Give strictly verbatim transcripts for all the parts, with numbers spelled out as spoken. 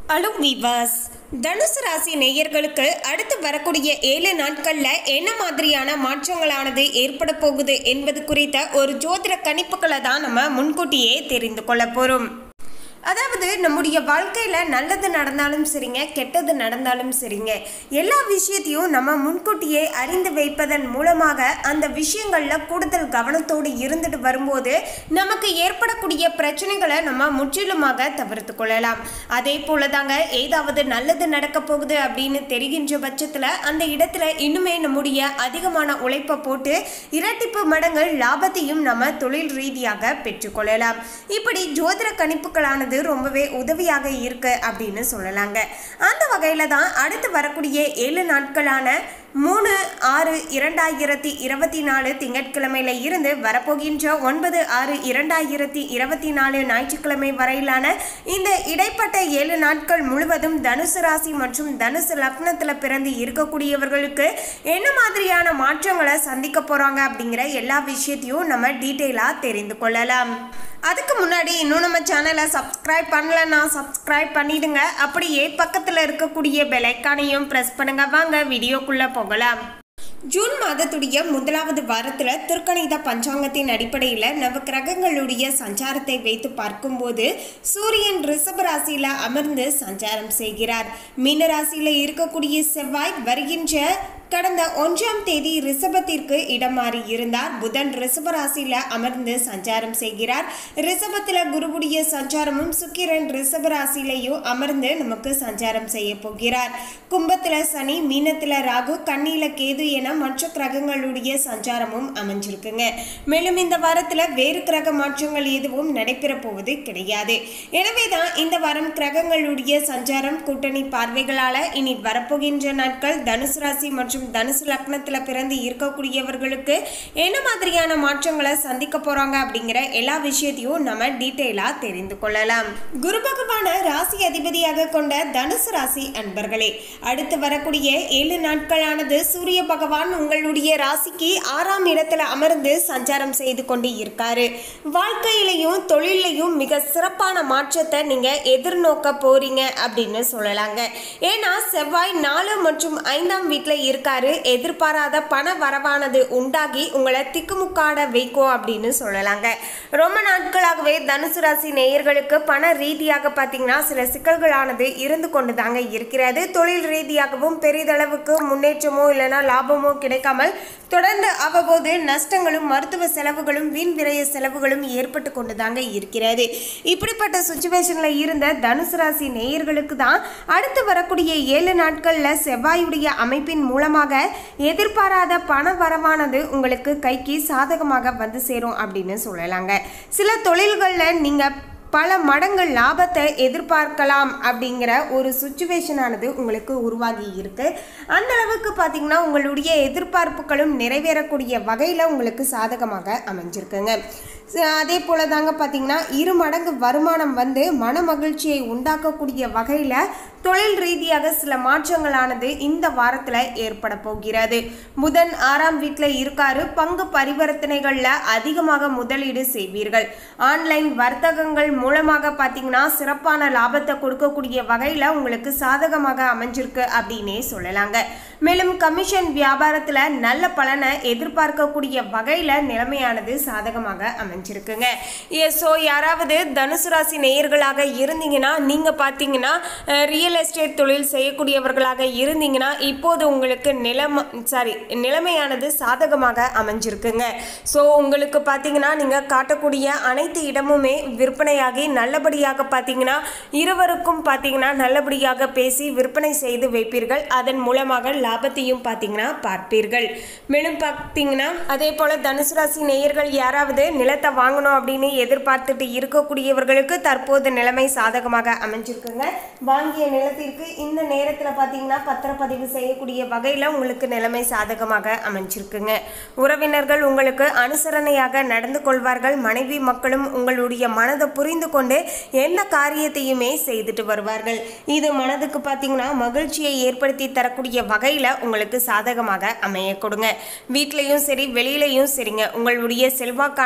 Hello viewers, தனுசு ராசி நேயர்களுக்கு அடுத்து வரக்கூடிய ஏழு நாட்களில் என்ன மாதிரியான மாற்றங்களானது ஏற்பட போகுது என்பது குறித்த ஒரு ஜோதிட கணிப்புகளை தான் நம்ம முன்கூட்டியே தெரிந்து கொள்ள போகிறோம். அதாவது நம்முடைய வாழ்க்கையில் நல்லது நடந்தாலும் சரிங்க, கெட்டது நடந்தாலும் சரிங்க, எல்லா விஷயத்தையும் நம்ம முன்கூட்டியே அறிந்து வைப்பதன் மூலமாக அந்த விஷயங்களில் கூடுதல் கவனத்தோடு இருந்துட்டு வரும்போது நமக்கு ஏற்படக்கூடிய பிரச்சனைகளை நம்ம முற்றிலுமாக தவிர்த்து கொள்ளலாம். அதே போல தாங்க, ஏதாவது நல்லது நடக்க போகுது அப்படின்னு தெரிகின்ற பட்சத்தில் அந்த இடத்துல இன்னுமே நம்முடைய அதிகமான உழைப்பை போட்டு இரட்டிப்பு மடங்கு லாபத்தையும் நம்ம தொழில் ரீதியாக பெற்றுக்கொள்ளலாம். இப்படி ஜோதிட கணிப்புகளானது ரொம்பவே உதவியாக இருக்கு அப்படின்னு சொல்லலாங்க. அந்த வகையில தான் அடுத்து வரக்கூடிய ஏழு நாட்களான மூணு ஆறு இரண்டாயிரத்தி இருபத்தி நாலு திங்கட்கிழமையில இருந்து வரப்போகின்ற ஒன்பது ஆறு இரண்டாயிரத்தி இருபத்தி நாலு ஞாயிற்றுக்கிழமை வரையிலான இந்த இடைப்பட்ட ஏழு நாட்கள் முழுவதும் தனுசு ராசி மற்றும் தனுசு லக்னத்துல பிறந்து இருக்கக்கூடியவர்களுக்கு என்ன மாதிரியான மாற்றங்களை சந்திக்க போறாங்க அப்படிங்கிற எல்லா விஷயத்தையும் நம்ம டீட்டெயிலா தெரிந்து கொள்ளலாம். அதுக்கு முன்னாடி இன்னும் நம்ம சேனலை சப்ஸ்கிரைப் பண்ணலன்னா சப்ஸ்கிரைப் பண்ணிடுங்க. அப்படியே பக்கத்தில் இருக்கக்கூடிய பெல் ஐக்கானையும் ப்ரெஸ் பண்ணுங்க. வாங்க வீடியோக்குள்ள போகலாம். ஜூன் மாதத்துடைய முதலாவது வாரத்தில் திருக்கணித பஞ்சாங்கத்தின் அடிப்படையில் நவ கிரகங்களுடைய சஞ்சாரத்தை வைத்து பார்க்கும்போது சூரியன் ரிஷப ராசியில் அமர்ந்து சஞ்சாரம் செய்கிறார். மீன ராசியில் இருக்கக்கூடிய செவ்வாய் வருகின்ற கடந்த ஒன்றாம் தேதி ரிஷபத்திற்கு இடம் மாறி இருந்தார். புதன் ரிஷப ராசியில அமர்ந்து சஞ்சாரம் செய்கிறார். ரிஷபத்துல குருவுடைய சஞ்சாரமும் சுக்கிரன் ரிஷப ராசியிலையும் அமர்ந்து நமக்கு சஞ்சாரம் செய்ய போகிறார். கும்பத்துல சனி, மீனத்துல ராகு, கன்னியில கேது என மற்ற கிரகங்களுடைய சஞ்சாரமும் அமைஞ்சிருக்குங்க. மேலும் இந்த வாரத்துல வேறு கிரக மாற்றங்கள் எதுவும் நடைபெற போவது கிடையாது. எனவேதான் இந்த வாரம் கிரகங்களுடைய சஞ்சாரம் கூட்டணி பார்வைகளால இனி வரப்போகின்ற நாட்கள் தனுசு ராசி மற்றும் தனுசு லக்னத்துல பிறந்து இருக்கக்கூடியவர்களுக்கு என்ன மாதிரியான மாற்றங்களை சந்திக்க போறாங்க அப்படிங்கிற எல்லா விஷயத்தையும் நம்ம டீட்டெயிலா தெரிந்து கொள்ளலாம். குரு பகவான ராசி அதிபதியாக கொண்ட தனுசு ராசி அன்பர்களே, அடுத்து வரக்கூடிய ஏழு நாட்களானது சூரிய பகவான் உங்களுடைய ராசிக்கு ஆறாம் இடத்துல அமர்ந்து சஞ்சாரம் செய்து கொண்டு இருக்காரு. வாழ்க்கையிலையும் தொழிலையும் மிக சிறப்பான மாற்றத்தை நீங்க எதிர்நோக்க போறீங்க அப்படின்னு சொல்லலாங்க. ஏன்னா செவ்வாய் நாலு மற்றும் ஐந்தாம் வீட்டுல இருக்க எதிர்பாராத பண வரவானது உண்டாகி உங்களை திக்குமுக்காட வைக்கும் அப்படின்னு சொல்லலாங்க. ரொம்ப நாட்களாகவே தனுசு ராசி நேயர்களுக்கு பண ரீதியாக பார்த்தீங்கன்னா சில சிக்கல்களானது இருந்து கொண்டு தாங்க இருக்கிறது. தொழில் ரீதியாகவும் பெரிதளவுக்கு முன்னேற்றமோ இல்லைன்னா லாபமோ கிடைக்காமல் தொடர்ந்து அவ்வப்போது நஷ்டங்களும் மருத்துவ செலவுகளும் வீண் விரைய செலவுகளும் ஏற்பட்டு கொண்டு தாங்க இருக்கிறது. இப்படிப்பட்ட சுச்சுவேஷன்ல இருந்த தனுசு ராசி நேயர்களுக்கு தான் அடுத்து வரக்கூடிய ஏழு நாட்கள்ல செவ்வாயுடைய அமைப்பின் மூலமாக எதிர்பாராத பண வரவானது உங்களுக்கு கைக்கு சாதகமாக வந்து சேரும் அப்படின்னு சொல்லலாங்க. சில தொழில்களில் நீங்க பல மடங்கு லாபத்தை எதிர்பார்க்கலாம் அப்படிங்கிற ஒரு சுச்சுவேஷனானது உங்களுக்கு உருவாகி இருக்கு. அந்த அளவுக்கு பார்த்தீங்கன்னா உங்களுடைய எதிர்பார்ப்புகளும் நிறைவேறக்கூடிய வகையில் உங்களுக்கு சாதகமாக அமைஞ்சிருக்குங்க. அதே போல தாங்க பார்த்தீங்கன்னா இரு மடங்கு வருமானம் வந்து மன மகிழ்ச்சியை உண்டாக்கக்கூடிய வகையில் தொழில் ரீதியாக சில மாற்றங்களானது இந்த வாரத்தில் ஏற்பட போகிறது. புதன் ஆறாம் வீட்டில் இருக்காரு. பங்கு பரிவர்த்தனைகளில் அதிகமாக முதலீடு செய்வீர்கள். ஆன்லைன் வர்த்தகங்கள் மூலமாக பார்த்தீங்கன்னா சிறப்பான லாபத்தை கொடுக்கக்கூடிய வகையில் உங்களுக்கு சாதகமாக அமைஞ்சிருக்கு அப்படின்னே சொல்லலாங்க. மேலும் கமிஷன் வியாபாரத்தில் நல்ல பலனை எதிர்பார்க்கக்கூடிய வகையில் நிலைமையானது சாதகமாக அமைஞ்சிருக்குங்க. ஸோ யாராவது தனுசு ராசி நேயர்களாக இருந்தீங்கன்னா நீங்கள் பார்த்தீங்கன்னா ரியல் எஸ்டேட் தொழில் செய்யக்கூடியவர்களாக இருந்தீங்கன்னா இப்போது உங்களுக்கு நிலைமை சாரி நிலைமையானது சாதகமாக அமைஞ்சிருக்குங்க. ஸோ உங்களுக்கு பார்த்தீங்கன்னா நீங்கள் காட்டக்கூடிய அனைத்து இடமுமே விற்பனையாகி நல்லபடியாக பார்த்தீங்கன்னா இருவருக்கும் பார்த்தீங்கன்னா நல்லபடியாக பேசி விற்பனை செய்து வைப்பீர்கள். அதன் மூலமாக லாபத்தையும் பார்த்தீங்கன்னா பார்ப்பீர்கள். மேலும் பார்த்தீங்கன்னா அதே போல தனுசு ராசி நேயர்கள் யாராவது நிலத்தை வாங்கணும் அப்படின்னு எதிர்பார்த்துட்டு இருக்கக்கூடியவர்களுக்கு தற்போது நிலைமை சாதகமாக அமைஞ்சிருக்குங்க. வாங்கிய நிலத்திற்கு இந்த நேரத்தில் பார்த்தீங்கன்னா பத்திரப்பதிவு செய்யக்கூடிய வகையில் உங்களுக்கு நிலைமை சாதகமாக அமைஞ்சிருக்குங்க. உறவினர்கள் உங்களுக்கு அனுசரணையாக நடந்து கொள்வார்கள். மனைவி மக்களும் உங்களுடைய மனதை புரிந்து கொண்டு எந்த காரியத்தையுமே செய்துட்டு வருவார்கள். இது மனதுக்கு பார்த்தீங்கன்னா மகிழ்ச்சியை ஏற்படுத்தி தரக்கூடிய வகையில் உங்களுக்கு சாதகமாக அமைய கொடுங்க. வீட்லையும் சரி வெளியிலையும் சரிங்க உங்களுடைய செல்வாக்கானது கொடி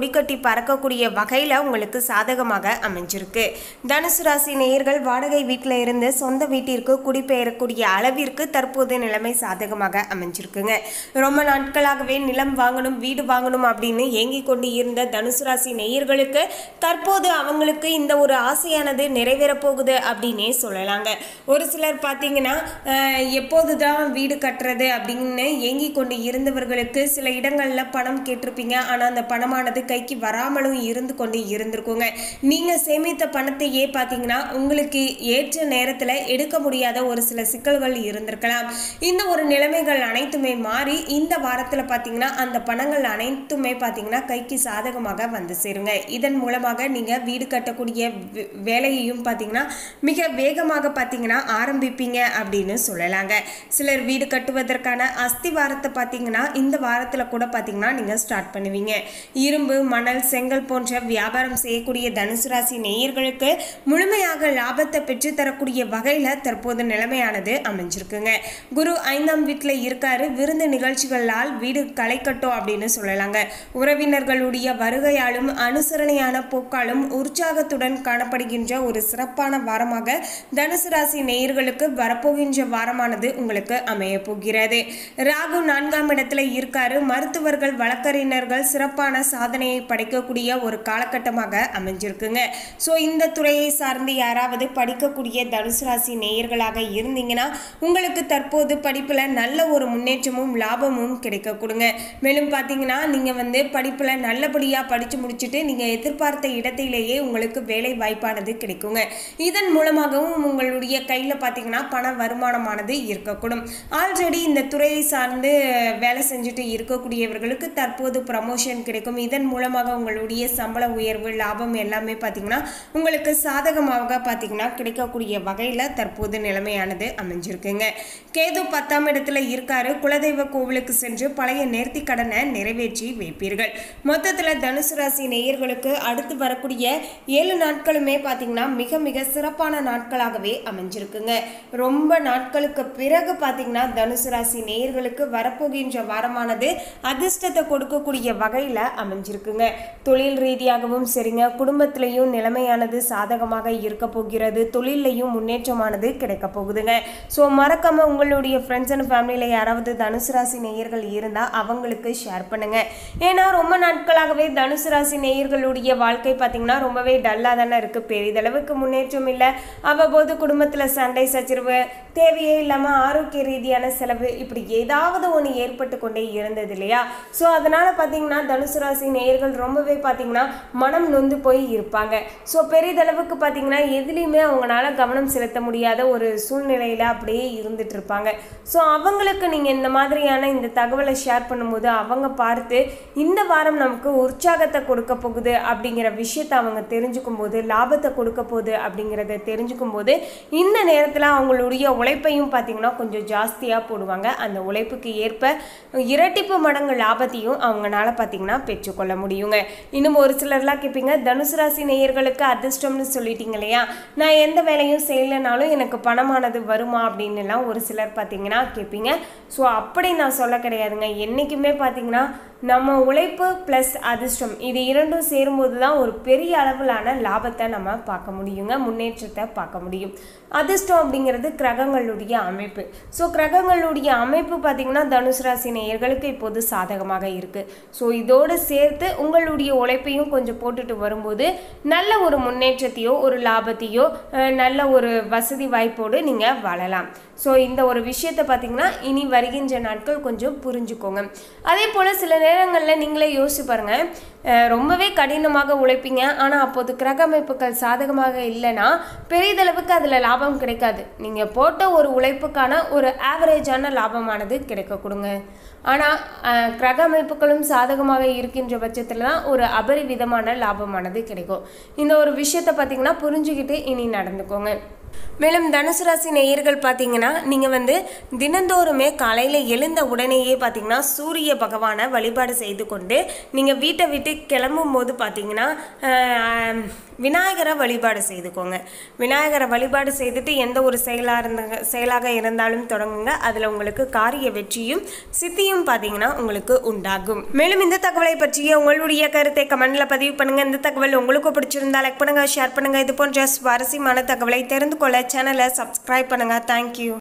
கொடிக்கட்டி பறக்கக்கூடிய வகையில் உங்களுக்கு சாதகமாக அமைஞ்சிருக்கு. தனுசு ராசி நேயர்கள் வாடகை வீட்டில் இருந்து சொந்த வீட்டிற்கு குடிபெயரக்கூடிய அளவிற்கு தற்போது நிலைமை சாதகமாக அமைஞ்சிருக்குங்க. ரொம்ப நாட்களாகவே நிலம் வாங்கணும் வீடு வாங்கணும் அப்படின்னு ஏங்கி கொண்டு இருந்த தனுசு ராசி நேயர்களுக்கு தற்போது அவங்களுக்கு இந்த ஒரு ஆசையானது நிறைவேற போகுது அப்படின்னே சொல்லலாங்க. ஒரு சிலர் பார்த்தீங்கன்னா எப்போதுதான் வீடு கட்டுறது அப்படின்னு ஏங்கி கொண்டு இருந்தவர்களுக்கு சில இடங்களில் பணம் கேட்டிருப்பீங்க. ஆனால் அந்த பணமானது கைக்கு வராமலும் இருந்து கொண்டு இருந்திருக்குங்க. நீங்கள் சேமித்த பணத்தையே பார்த்தீங்கன்னா உங்களுக்கு ஏற்ற நேரத்தில் எடுக்க முடியாத ஒரு சில சிக்கல்கள் இருந்திருக்கலாம். இந்த ஒரு நிலைமைகள் அனைத்துமே மாறி இந்த வாரத்தில் பார்த்தீங்கன்னா அந்த பணங்கள் அனைத்துமே பார்த்தீங்கன்னா கைக்கு சாதகமாக வந்து சேருங்க. இதன் மூலமாக நீங்கள் வீடு கட்டக்கூடிய வேலையையும் பார்த்தீங்கன்னா மிக வேகமாக பார்த்தீங்கன்னா ஆரம்பிப்பீங்க அப்படின்னு சொல்லலாங்க. சிலர் வீடு கட்டுவதற்கான அஸ்திவாரத்தை பார்த்தீங்கன்னா இந்த வாரத்தில் கூட பார்த்தீங்கன்னா நீங்கள் ஸ்டார்ட் பண்ணுவீங்க. இரும்பு மணல் செங்கல் போன்ற வியாபாரம் செய்யக்கூடிய தனுசு ராசி நேயர்களுக்கு முழுமையாக லாபத்தை பெற்றுத்தரக்கூடிய வகையில் தற்போது நிலைமையானது அமைஞ்சிருக்குங்க. குரு ஐந்தாம் வீட்டில் இருக்காரு. விருந்து நிகழ்ச்சிகளால் வீடு களை கட்டும் அப்படின்னு சொல்லலாங்க. உறவினர்களுடைய வருகையாலும் அனுசரணையான போக்காலும் உற்சாகத்துடன் காணப்படுகின்ற ஒரு சிறப்பான வாரமாக தனுசு ராசி நேயர்களுக்கு வரப்போகின்ற வாரமானது உங்களுக்கு அமைய போகிறது. ராகு நான்காம் இடத்துல இருக்காரு. மருத்துவர்கள் வழக்கறிஞர்கள் சிறப்பான சாதனையை படைக்கக்கூடிய ஒரு காலகட்டமாக அமைஞ்சிருக்குங்க. ஸோ இந்த துறையை சார்ந்து யாராவது படிக்கக்கூடிய தனுசு ராசி நேயர்களாக இருந்தீங்கன்னா உங்களுக்கு தற்போது படிப்பில் நல்ல ஒரு முன்னேற்றமும் லாபமும் கிடைக்க கொடுங்க. மேலும் பார்த்தீங்கன்னா நீங்கள் வந்து படிப்பில் நல்லபடியாக படித்து முடிச்சுட்டு நீங்கள் எதிர்பார்த்த இடத்திலேயே உங்களுக்கு வேலை வாய்ப்பானது கிடைக்குங்க. இதன் மூலமாகவும் உங்களுடைய கையில் பார்த்தீங்கன்னா பண வருமானமானது இருக்கக்கூடும். ஆல்ரெடி இந்த துறையை சார்ந்து வேலை செஞ்சுட்டு இருக்கக்கூடியவர்களுக்கு தற்போது ப்ரமோஷன் கிடைக்கும். இதன் மூலமாக உங்களுடைய சம்பள உயர்வு லாபம் எல்லாமே பார்த்தீங்கன்னா உங்களுக்கு சாதகமாக பார்த்தீங்கன்னா கிடைக்கக்கூடிய வகையில் தற்போது நிலைமையானது அமைஞ்சிருக்குங்க. கேது பத்தாம் இடத்துல இருக்காரு. குலதெய்வ கோவிலுக்கு சென்று பழைய நேர்த்தி கடனை நிறைவேற்றி வைப்பீர்கள். மொத்தத்தில் தனுசு ராசி நேயர்களுக்கு அடுத்து வரக்கூடிய ஏழு நாட்களுமே பார்த்தீங்கன்னா மிக மிக சிறப்பான நாட்களாகவே அமைஞ்சிருக்குங்க. ரொம்ப நாட்களுக்கு பிறகு பார்த்தீங்கன்னா தனுசு ராசி நேயர்களுக்கு வரப்போகின்ற வாரமானது அதிர்ஷ்டத்தை கொடுக்கக்கூடிய வகையில் அமைஞ்சிருக்குங்க. தொழில் ரீதியாகவும் சரிங்க, குடும்பத்திலையும் நிலைமையானது சாதகமாக இருக்க போகிறது. தொழிலையும் முன்னேற்றமானது கிடைக்க போகுதுங்க. ஸோ மறக்காம உங்களுடைய ஃப்ரெண்ட்ஸ் அண்ட் ஃபேமிலியில் யாராவது தனுசு ராசி நேயர்கள் இருந்தால் அவங்களுக்கு ஷேர் பண்ணுங்க. ஏன்னா ரொம்ப நாட்களாகவே தனுசு ராசி நேயர்களுடைய வாழ்க்கை பார்த்தீங்கன்னா ரொம்பவே டல்லாக தானே இருக்குது. பெரிதளவுக்கு முன்னேற்றம் இல்லை. அவ்வப்போது குடும்பத்தில் சண்டை சச்சரவு, தேவையே இல்லாமல் ஆரோக்கிய ரீதியான செலவு, இப்படி ஏதாவது ஒன்று ஏற்பட்டு கொண்டே இருந்தது இல்லையா? ஸோ அதனால் பார்த்தீங்கன்னா தனுசு ராசி நேயர்கள் ரொம்பவே பார்த்தீங்கன்னா மனம் நொந்து போய் இருப்பாங்க. ஸோ பெரிதளவுக்கு பார்த்தீங்கன்னா எதுலேயுமே அவங்களால கவனம் செலுத்த முடியாத ஒரு சூழ்நிலையில் அப்படியே இருந்துட்டு இருப்பாங்க. ஸோ அவங்களுக்கு நீங்கள் இந்த மாதிரியான இந்த தகவலை ஷேர் பண்ணும்போது அவங்க பார்த்து இந்த வாரம் நமக்கு உற்சாகத்தை கொடுக்க போகுது அப்படிங்கிற விஷயத்தை அவங்க தெரிஞ்சுக்கும் போது, லாபத்தை கொடுக்க போகுது அப்படிங்கிறத தெரிஞ்சுக்கும் போது இந்த நேரத்தில் அவங்களுடைய உழைப்பையும் பார்த்தீங்கன்னா கொஞ்சம் ஜாஸ்தியாக போடுவாங்க. அந்த உழைப்புக்கு ஏற்ப இரட்டிப்பு மடங்கு லாபத்தையும் அவங்களால பார்த்தீங்கன்னா பெற்றுக்கொள்ள முடியுங்க. இன்னும் ஒரு சிலர்லாம் கேட்பீங்க, தனுசு ராசி நேயர்களுக்கு அதிர்ஷ்டம்னு சொல்லிட்டீங்க இல்லையா, நான் எந்த வேலையும் செய்யலைனாலும் எனக்கு பணமானது வருமா அப்படின்னுலாம் ஒரு சிலர் பார்த்தீங்கன்னா கேட்பீங்க. ஸோ அப்படி நான் சொல்ல கிடையாதுங்க. என்றைக்குமே பார்த்தீங்கன்னா நம்ம உழைப்பு ப்ளஸ் அதிர்ஷ்டம் இது இரண்டும் சேரும்போது தான் ஒரு பெரிய அளவிலான லாபத்தை நம்ம பார்க்க முடியுங்க, முன்னேற்றத்தை பார்க்க முடியும். அதிர்ஷ்டம் அப்படிங்கிறது கிரகங்களுடைய அமைப்பு. ஸோ கிரகங்களுடைய அமைப்பு பார்த்திங்கன்னா தனுசு ராசி நேயர்களுக்கு இப்போது சாதகமாக இருக்குது. ஸோ இதோடு சேர்த்து உங்களுடைய உழைப்பையும் கொஞ்சம் போட்டுட்டு வரும்போது நல்ல ஒரு முன்னேற்றத்தையோ ஒரு லாபத்தையோ நல்ல ஒரு வசதி வாய்ப்போடு நீங்கள் வாழலாம். ஸோ இந்த ஒரு விஷயத்தை பார்த்திங்கன்னா இனி வருகின்ற நாட்கள் கொஞ்சம் புரிஞ்சுக்கோங்க. அதே போல் சில நேரங்களில் நீங்களே யோசிச்சு பாருங்கள், ரொம்பவே கடினமாக உழைப்பீங்க, ஆனால் அப்போது கிரக அமைப்புகள் சாதகமாக இல்லைன்னா பெரிதளவுக்கு அதில் லாபம் கிடைக்காது. நீங்கள் போட்ட ஒரு உழைப்புக்கான ஒரு ஆவரேஜான லாபமானது கிடைக்க கொடுங்க. ஆனால் கிரக அமைப்புகளும் சாதகமாக இருக்கின்ற பட்சத்தில் தான் ஒரு அபரிவிதமான லாபமானது கிடைக்கும். இந்த ஒரு விஷயத்தை பார்த்திங்கன்னா புரிஞ்சுக்கிட்டு இனி நடந்துக்கோங்க. மேலும் தனுசு ராசி நேயர்கள் பார்த்தீங்கன்னா நீங்கள் வந்து தினந்தோறுமே காலையில் எழுந்த உடனேயே பார்த்தீங்கன்னா சூரிய பகவானை வழிபாடு செய்து கொண்டு நீங்கள் வீட்டை விட்டு கிளம்பும் போது பார்த்தீங்கன்னா விநாயகரை வழிபாடு செய்துக்கோங்க. விநாயகரை வழிபாடு செய்துட்டு எந்த ஒரு செயலாக இருந்த செயலாக இருந்தாலும் தொடங்குங்க. அதில் உங்களுக்கு காரிய வெற்றியும் சித்தியும் பார்த்தீங்கன்னா உங்களுக்கு உண்டாகும். மேலும் இந்த தகவலை பற்றிய உங்களுடைய கருத்தை கமெண்ட்ல பதிவு பண்ணுங்க. இந்த தகவல் உங்களுக்கு பிடிச்சிருந்தா லைக் பண்ணுங்க, ஷேர் பண்ணுங்க. இது போன்ற சுவாரஸ்யமான தகவலை தெரிந்து கொள்ள சேனலை சப்ஸ்கிரைப் பண்ணுங்க. தேங்க்யூ.